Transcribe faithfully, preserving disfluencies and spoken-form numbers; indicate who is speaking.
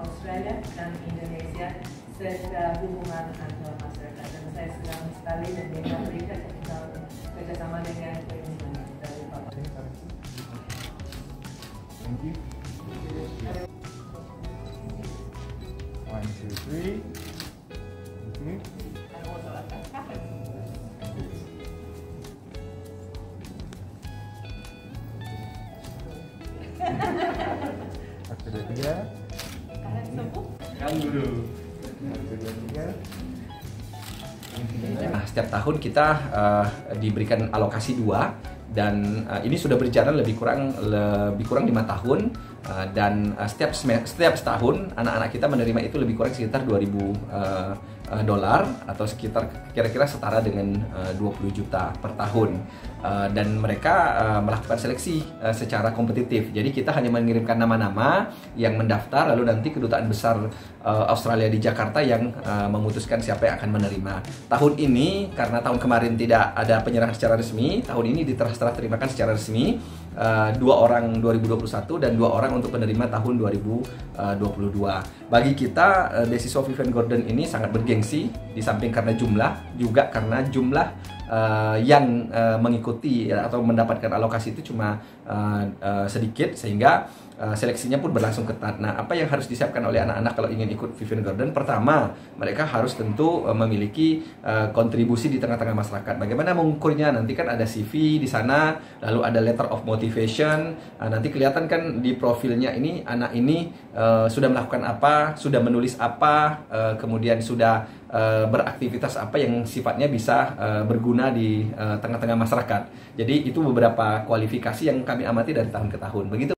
Speaker 1: Australia dan Indonesia serta hubungan antar masyarakat. Dan saya senang sekali dan dengan mereka kerjasama dengan pemimpin dari Bapak.
Speaker 2: Thank you. One, two, three. Thank you.
Speaker 1: And also atas kafe.
Speaker 2: Satu, dua, tiga.
Speaker 1: Kalian sembuh?
Speaker 2: Yang dulu. Satu, dua, tiga.
Speaker 3: Nah, setiap tahun kita uh, diberikan alokasi dua dan uh, ini sudah berjalan lebih kurang lebih kurang lima tahun uh, dan uh, setiap setiap setahun anak-anak kita menerima itu lebih kurang sekitar dua ribu uh, uh, dolar atau sekitar kira-kira setara dengan uh, dua puluh juta per tahun. Uh, dan mereka uh, melakukan seleksi uh, secara kompetitif. Jadi kita hanya mengirimkan nama-nama yang mendaftar, lalu nanti kedutaan besar uh, Australia di Jakarta yang uh, memutuskan siapa yang akan menerima. Tahun ini karena tahun kemarin tidak ada penyerahan secara resmi, tahun ini diterah terimakan secara resmi uh, dua orang dua ribu dua puluh satu dan dua orang untuk penerima tahun dua ribu dua puluh dua. Bagi kita uh, beasiswa Vivian Gordon ini sangat bergengsi, di samping karena jumlah juga karena jumlah Uh, yang uh, mengikuti ya, atau mendapatkan alokasi itu cuma uh, uh, sedikit sehingga uh, seleksinya pun berlangsung ketat. Nah, apa yang harus disiapkan oleh anak-anak kalau ingin ikut Vivian Gordon? Pertama, mereka harus tentu uh, memiliki uh, kontribusi di tengah-tengah masyarakat. Bagaimana mengukurnya? Nanti kan ada C V di sana, lalu ada letter of motivation. Uh, nanti kelihatan kan di profilnya ini anak ini uh, sudah melakukan apa, sudah menulis apa, uh, kemudian sudah Uh, beraktivitas apa yang sifatnya bisa uh, berguna di uh, tengah-tengah masyarakat. Jadi itu beberapa kualifikasi yang kami amati dari tahun ke tahun. Begitu.